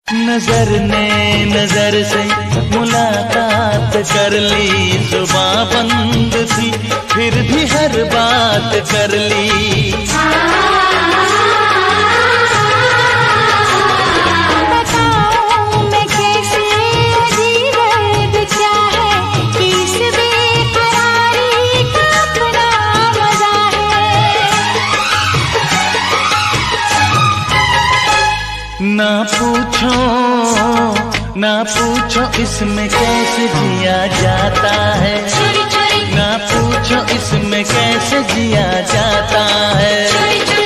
नजर ने नजर से मुलाकात कर ली, जुबां बंद थी फिर भी हर बात कर ली। बताऊं मैं कैसे अजीब दर्द क्या है, कि इस बेकरारी का अपना मजा है। ना पूछो इसमें कैसे जिया जाता है, ना पूछो इसमें कैसे जिया जाता है।